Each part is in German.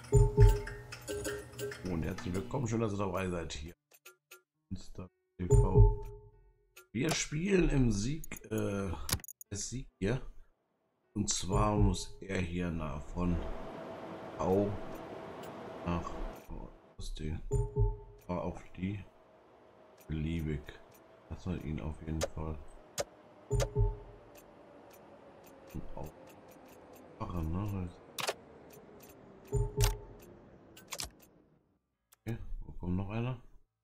Und herzlich willkommen, schön, dass ihr dabei seid hier. Insta TV. Wir spielen im Sieg, Sieg hier. Und zwar muss er hier von Au nach aus die auf die beliebig. Das soll ihn auf jeden Fall aufmachen, ne? Okay, wo kommt noch einer?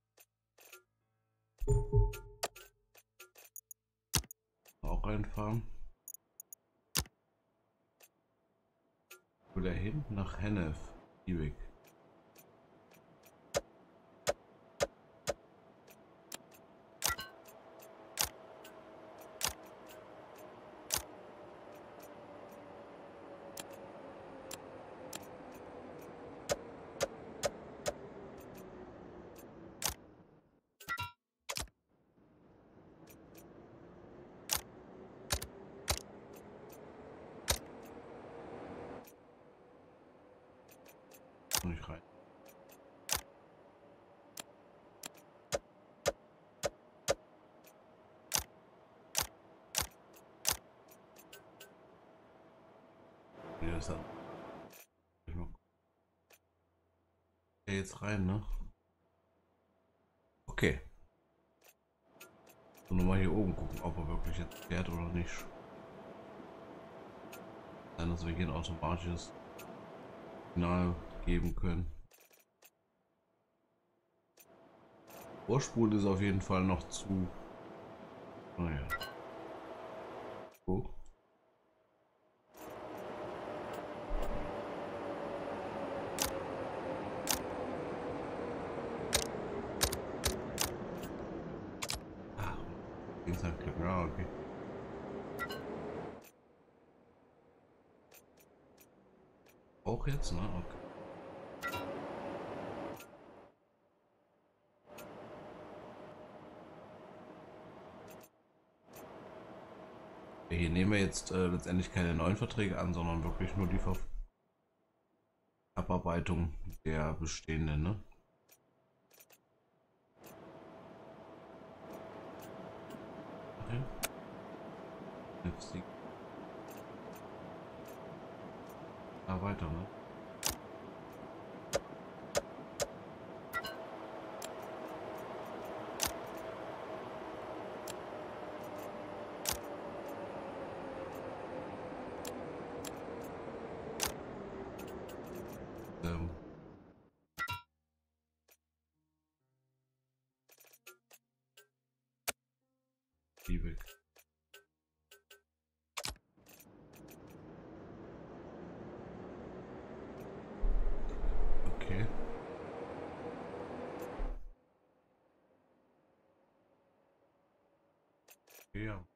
Auch reinfahren. Oder hin nach Hennef, Liebig. Nicht rein. Wie ist das? Jetzt rein, ne? Okay. So, nochmal hier oben gucken, ob er wirklich jetzt fährt oder nicht. Dann, dass wir hier ein automatisches Signal geben können. Vorspulen ist auf jeden Fall noch zu. Naja. Oh. Ah, Klick. Ja, okay. Auch jetzt, ne? Okay. Hier nehmen wir jetzt letztendlich keine neuen Verträge an, sondern wirklich nur die Abarbeitung der bestehenden, ne? Okay. Da weiter, ne? Liebig. Okay. Ja.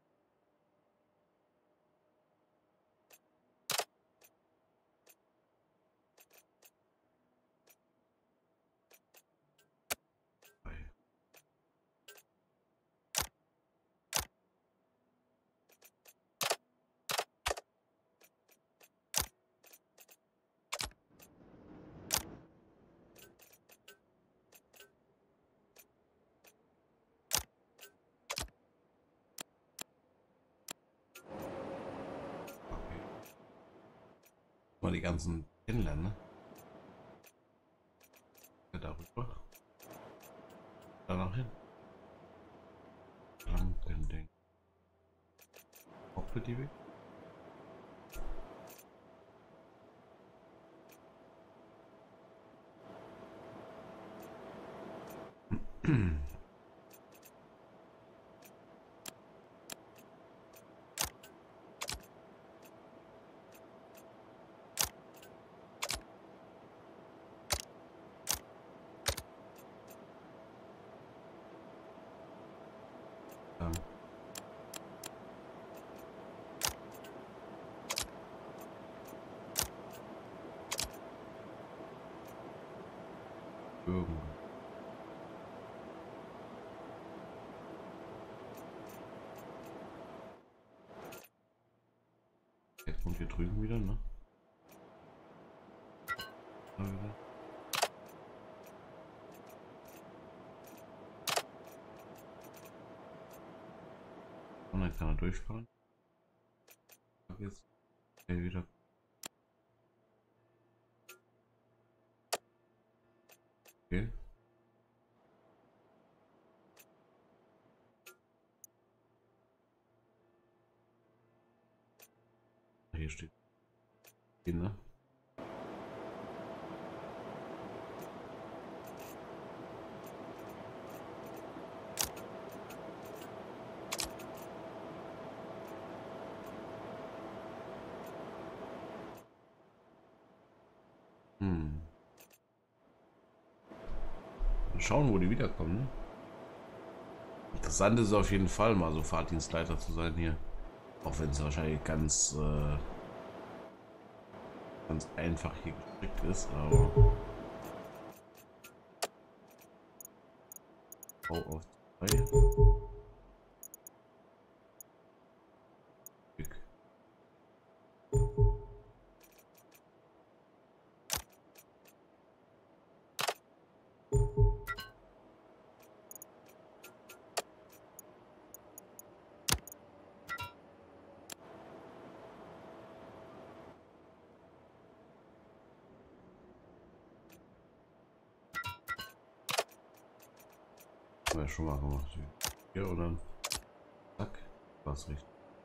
Mal die ganzen kennenlernen, ne? Darüber. Danach hin. Ding. Cockpit die weg. Irgendwo. Jetzt kommt hier drüben wieder, ne? Und dann kann er durchfahren. Jetzt wieder. Okay. Hier steht. Ne? Mal schauen, wo die wiederkommen. Ne? Interessant ist es auf jeden Fall, mal so Fahrdienstleiter zu sein hier. Auch wenn es wahrscheinlich ganz einfach hier gestrickt ist, aber auf 2. Haben wir schon mal gemacht. Hier und dann zack, was richtig.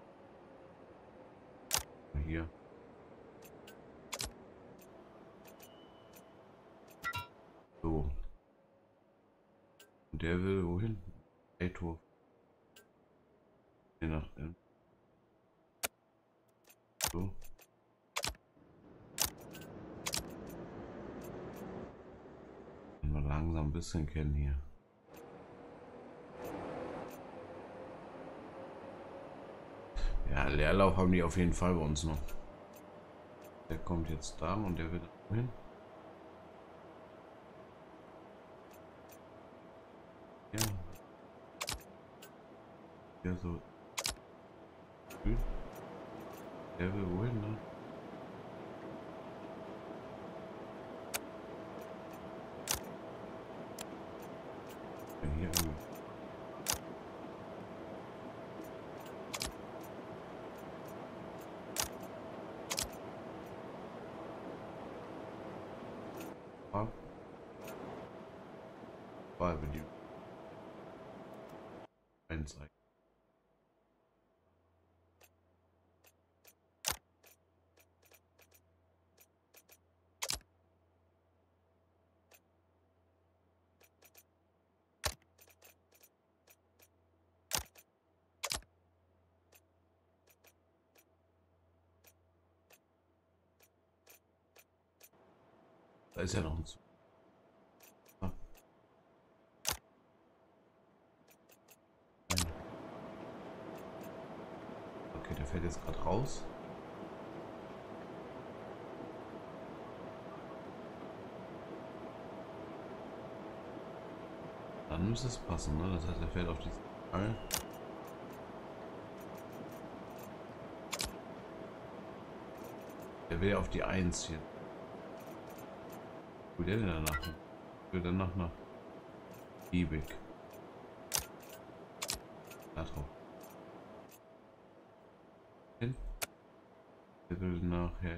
Hier. So. Und der will wohin? Eitor. Je nachdem. So. Mal langsam ein bisschen kennen hier. Ja, Leerlauf haben die auf jeden Fall bei uns noch. Der kommt jetzt da und der wird hin. Ja. Der so. Der will wohin, ne? Hier irgendwie. War die 1. Da ist ja noch ein Zug. Ah. Okay, der fährt jetzt gerade raus. Dann müsste es passen, ne? Das heißt, er fährt auf die Zahl. Der will auf die 1 hier. Wo der denn danach? Will danach nach Liebig. Da drauf. Hin. Der will nachher.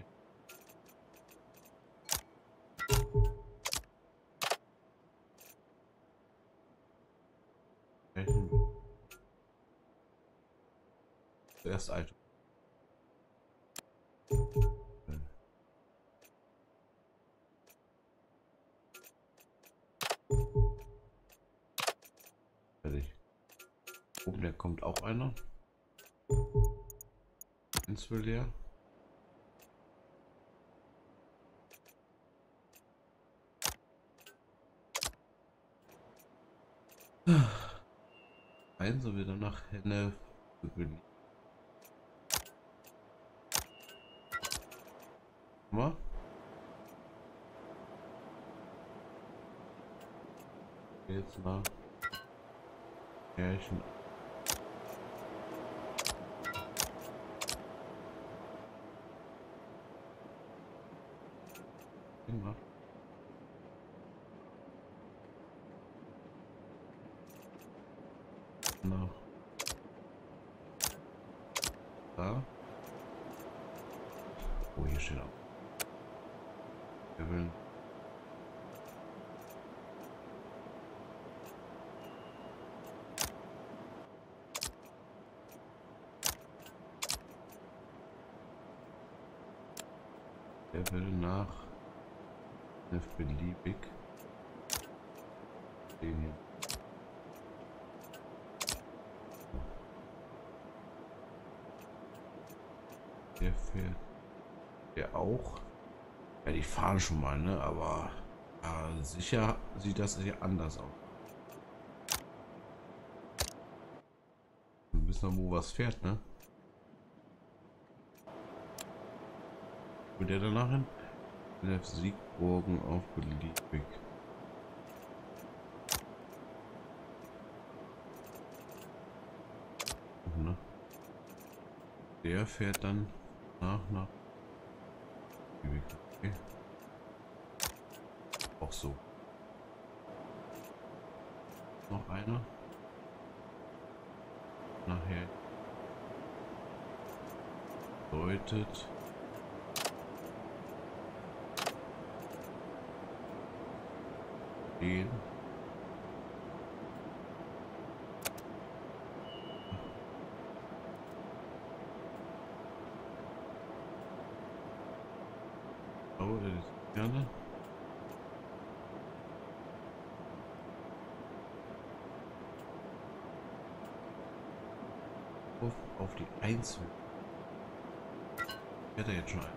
Zuerst Alter. Fertig. Oben, der kommt auch einer. Ins will leer. Ein, so wieder nach Henne. Mal. Jetzt nach Märchen. Gemacht. Nach da. Oh, hier steht auch. Wir will nach beliebig den hier. Der fährt. Der auch. Ja, die fahren schon mal, ne? Aber sicher sieht das hier anders aus. Wir wissen, wo was fährt, ne? Wo der danach hin? Siegburgen auf beliebig. Ne? Der fährt dann nach beliebig. Okay. Auch so. Noch einer. Nachher deutet den oh, das ist gerne auf die 1. Fährt er jetzt schon ein?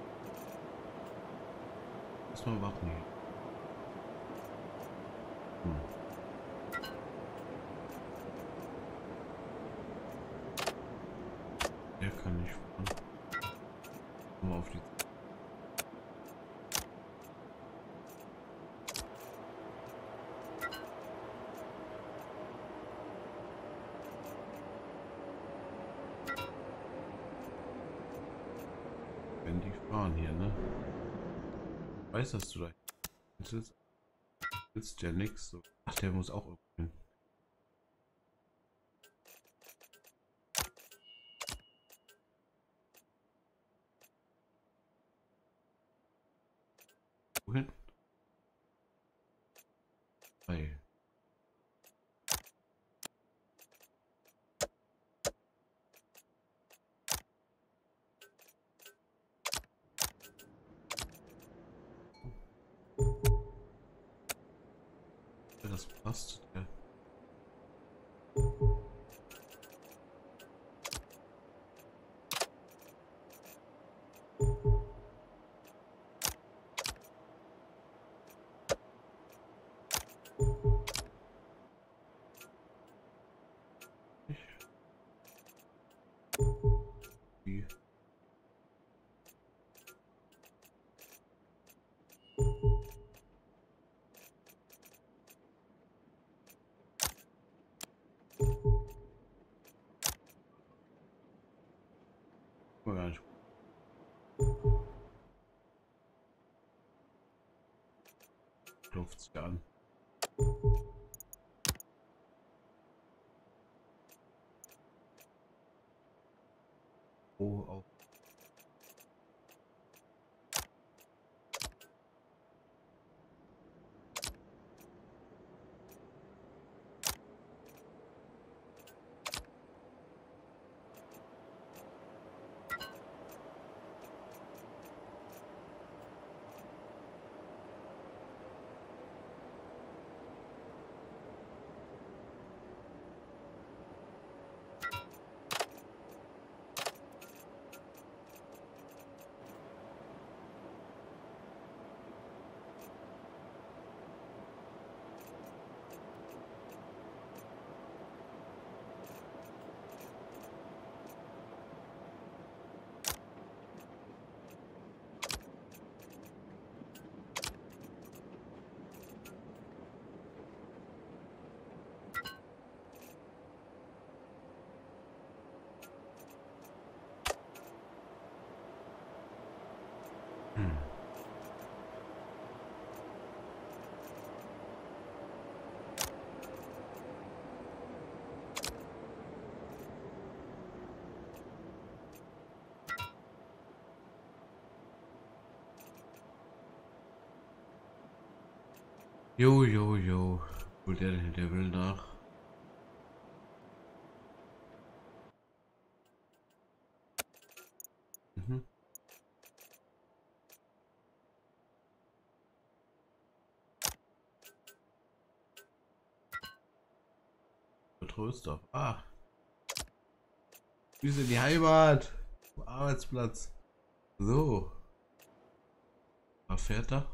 Muss mal warten hier. Der kann nicht fahren. Mal auf die. Wenn die fahren hier, ne? Ich weiß, dass du da willst ja nix. So. Ach, der muss auch irgendwo hin. Wohin? Hey. Ja, das passt. Ja. Die. Gar nicht. Klopft sich an. Oh, auch. Jo, jo, jo. Wo der will nach. Mhm. Tröster. Ah, wir sind die Heimat. Arbeitsplatz. So. Was fährt er?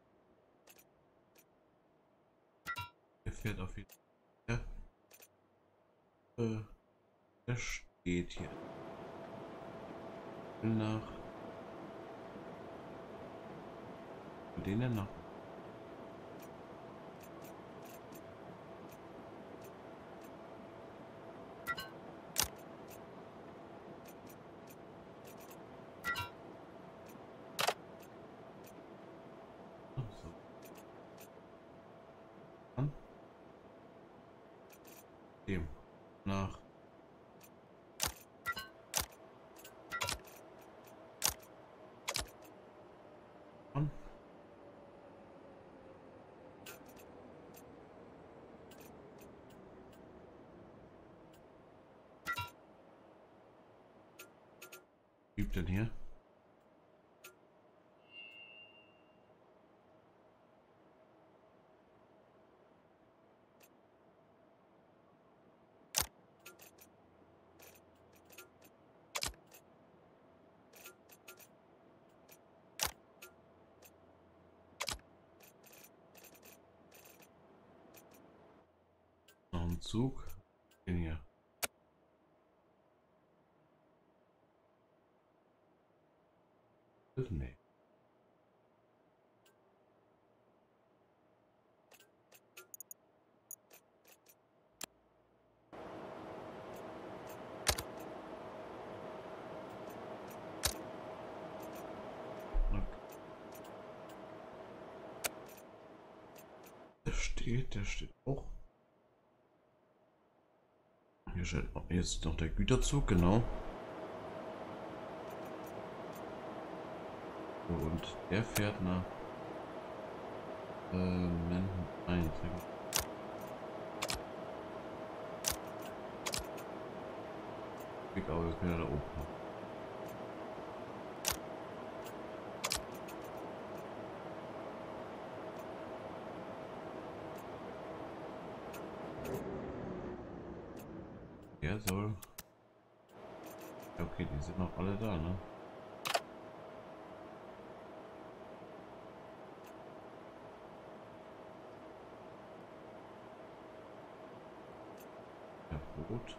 Der fährt auf jeden Fall. Der steht hier. Will nach. Wo den denn noch? Ach so. Dann dem. Nach. An. Gibt denn hier? Noch ein Zug. Den hier. Nee. Okay. Der steht auch. Hier steht jetzt noch der Güterzug, genau. So, und der fährt nach Manhattan 1. Aber wir können ja da oben. Der soll. Ja, okay, die sind noch alle da, ne? Ja, gut.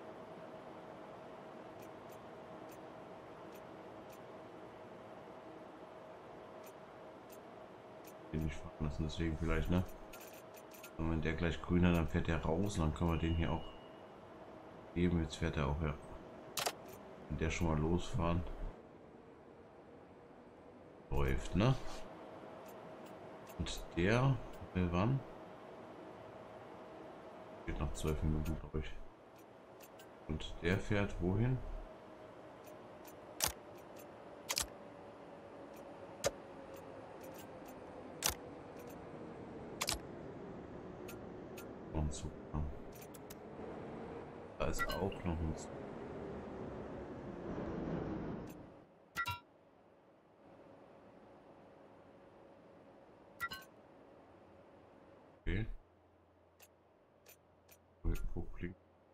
Den nicht fahren lassen, deswegen vielleicht, ne? Und wenn der gleich grün hat, dann fährt der raus und dann können wir den hier auch geben. Jetzt fährt er auch, ja. Wenn der schon mal losfahren. Läuft, ne? Und der will wann? Geht nach 12 Minuten, glaube ich. Und der fährt wohin? Und so. Da ist auch noch ein Zug. Okay. Wo fliegt?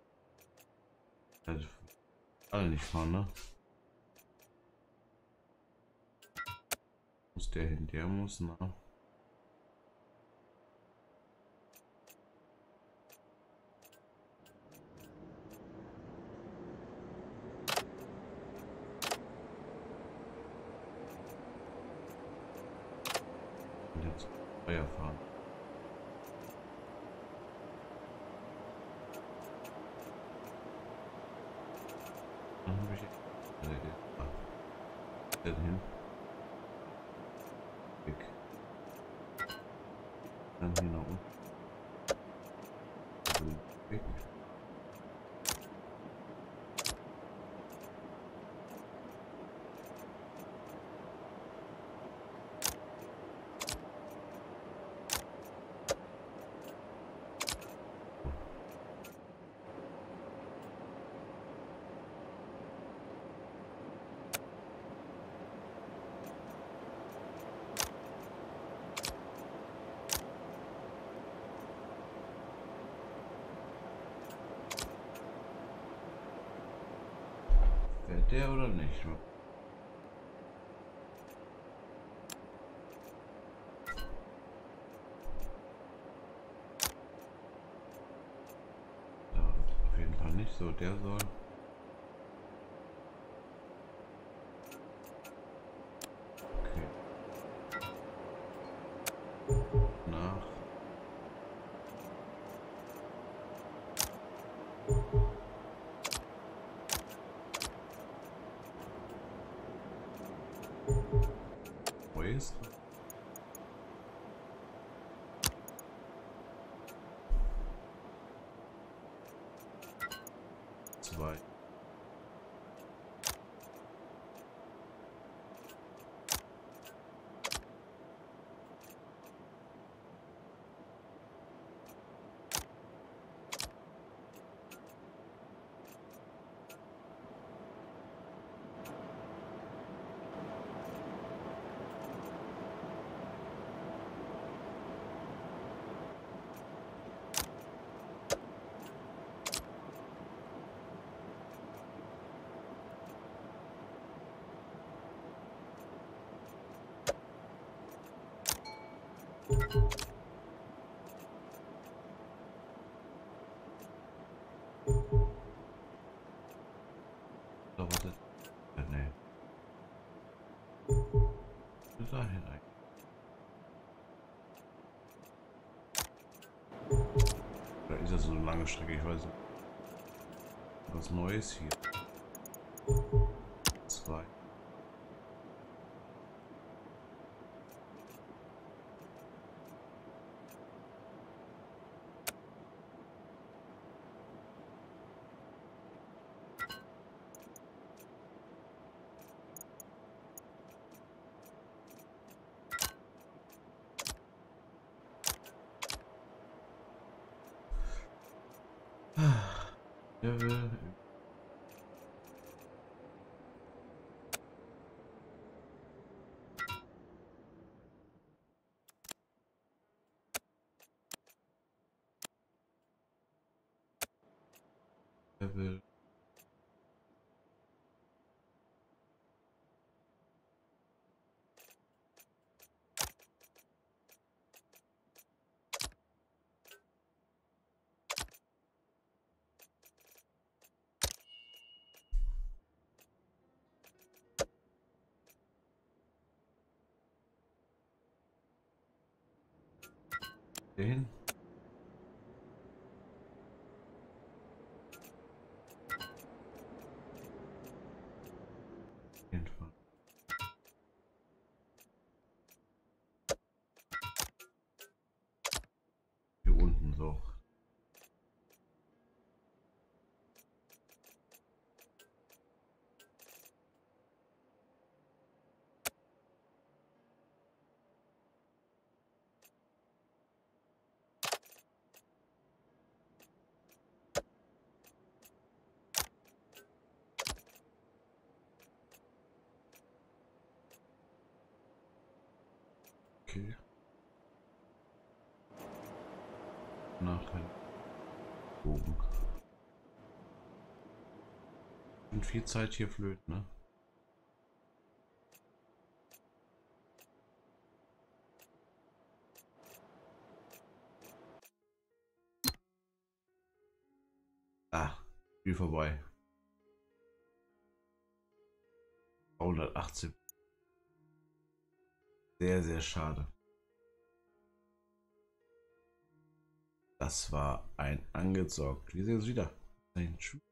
Also, alle nicht fahren, ne? Muss der hin? Der muss nach. Und jetzt Feuer fahren. Dann habe ich den hin. Weg. Dann hier nach unten. Weg. der oder nicht? Ja, auf jeden Fall nicht so. Der soll. Okay. Nach. Neues. Zwei. So, was ist? Nee. Bis dahin eigentlich. Oder ist das so eine lange Strecke? Ich weiß nicht. Was Neues hier. Zwei. Level. Level. Den. Auf jeden Fall. Hier unten so. Okay. Nachher oben. Und viel Zeit hier flöten, ne? Ah, Spiel vorbei. 118. Sehr, sehr schade. Das war ein angezockt. Wir sehen uns wieder. Tschüss.